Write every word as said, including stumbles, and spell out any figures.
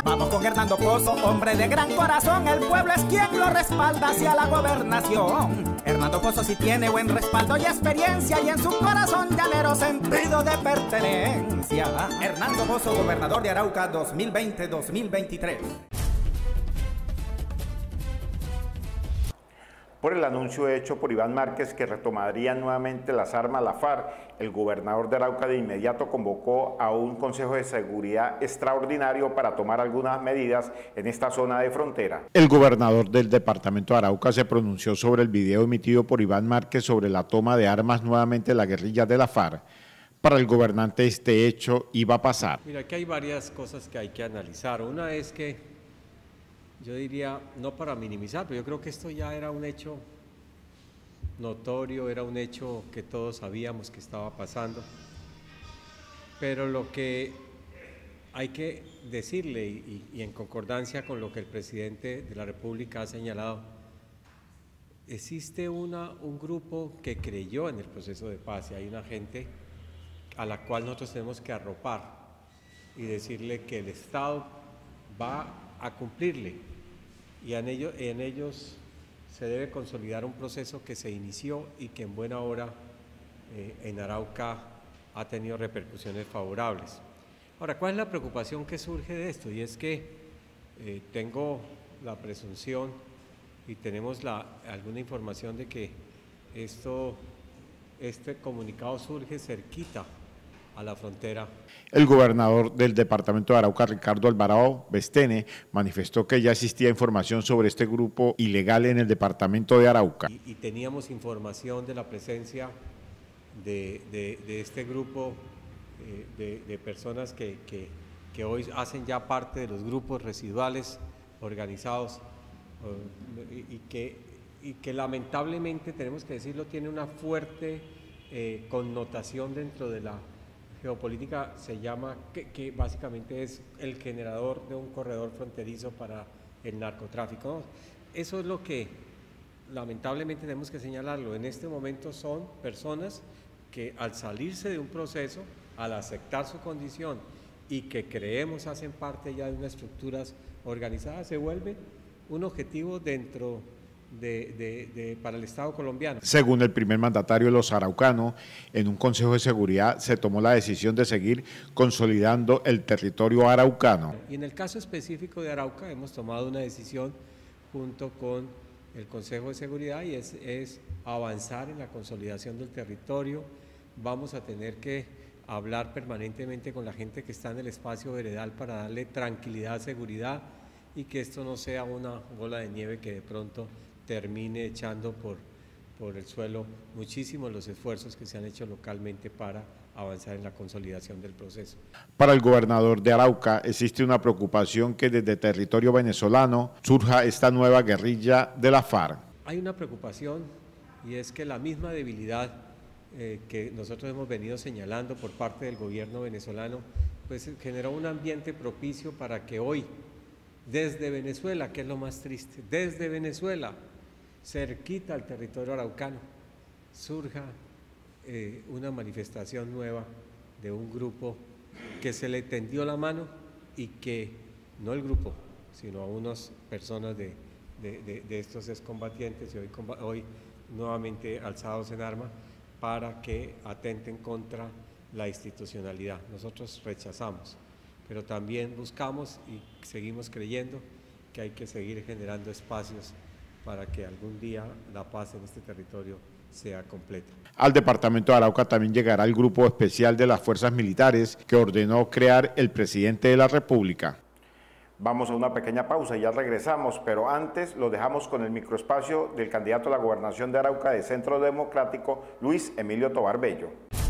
Vamos con Hernando Pozo, hombre de gran corazón, el pueblo es quien lo respalda hacia la gobernación. Hernando Pozo sí tiene buen respaldo y experiencia y en su corazón llanero sentido de pertenencia. Hernando Pozo, gobernador de Arauca dos mil veinte a dos mil veintitrés. Por el anuncio hecho por Iván Márquez que retomaría nuevamente las armas la FARC, el gobernador de Arauca de inmediato convocó a un Consejo de Seguridad extraordinario para tomar algunas medidas en esta zona de frontera. El gobernador del departamento de Arauca se pronunció sobre el video emitido por Iván Márquez sobre la toma de armas nuevamente de la guerrilla de la FARC. Para el gobernante este hecho iba a pasar. Mira, aquí hay varias cosas que hay que analizar. Una es que yo diría, no para minimizar, pero yo creo que esto ya era un hecho notorio, era un hecho que todos sabíamos que estaba pasando, pero lo que hay que decirle, y, y en concordancia con lo que el presidente de la República ha señalado, existe una, un grupo que creyó en el proceso de paz y hay una gente a la cual nosotros tenemos que arropar y decirle que el Estado va a cumplirle y en ellos, en ellos se debe consolidar un proceso que se inició y que en buena hora eh, en Arauca ha tenido repercusiones favorables. Ahora, ¿cuál es la preocupación que surge de esto? Y es que eh, tengo la presunción y tenemos la, alguna información de que esto, este comunicado surge cerquita a la frontera. El gobernador del departamento de Arauca, Ricardo Alvarado Bestene, manifestó que ya existía información sobre este grupo ilegal en el departamento de Arauca. Y, y teníamos información de la presencia de, de, de este grupo eh, de, de personas que, que, que hoy hacen ya parte de los grupos residuales organizados eh, y, y, que, y que lamentablemente, tenemos que decirlo, tiene una fuerte eh, connotación dentro de la geopolítica, se llama, que, que básicamente es el generador de un corredor fronterizo para el narcotráfico, ¿no? Eso es lo que lamentablemente tenemos que señalarlo. En este momento son personas que al salirse de un proceso, al aceptar su condición y que creemos hacen parte ya de unas estructuras organizadas, se vuelve un objetivo dentro De, de, de, para el Estado colombiano. Según el primer mandatario de los araucanos, en un Consejo de Seguridad se tomó la decisión de seguir consolidando el territorio araucano. Y en el caso específico de Arauca hemos tomado una decisión junto con el Consejo de Seguridad y es, es avanzar en la consolidación del territorio. Vamos a tener que hablar permanentemente con la gente que está en el espacio veredal para darle tranquilidad, seguridad y que esto no sea una bola de nieve que de pronto termine echando por, por el suelo muchísimos los esfuerzos que se han hecho localmente para avanzar en la consolidación del proceso. Para el gobernador de Arauca existe una preocupación que desde territorio venezolano surja esta nueva guerrilla de la FARC. Hay una preocupación y es que la misma debilidad eh, que nosotros hemos venido señalando por parte del gobierno venezolano, pues generó un ambiente propicio para que hoy, desde Venezuela, que es lo más triste, desde Venezuela, cerquita al territorio araucano, surja eh, una manifestación nueva de un grupo que se le tendió la mano y que, no el grupo, sino a unas personas de, de, de, de estos excombatientes y hoy, hoy nuevamente alzados en armas para que atenten contra la institucionalidad. Nosotros rechazamos, pero también buscamos y seguimos creyendo que hay que seguir generando espacios para que algún día la paz en este territorio sea completa. Al departamento de Arauca también llegará el grupo especial de las fuerzas militares que ordenó crear el presidente de la República. Vamos a una pequeña pausa y ya regresamos, pero antes lo dejamos con el microespacio del candidato a la gobernación de Arauca de Centro Democrático, Luis Emilio Tobar Bello.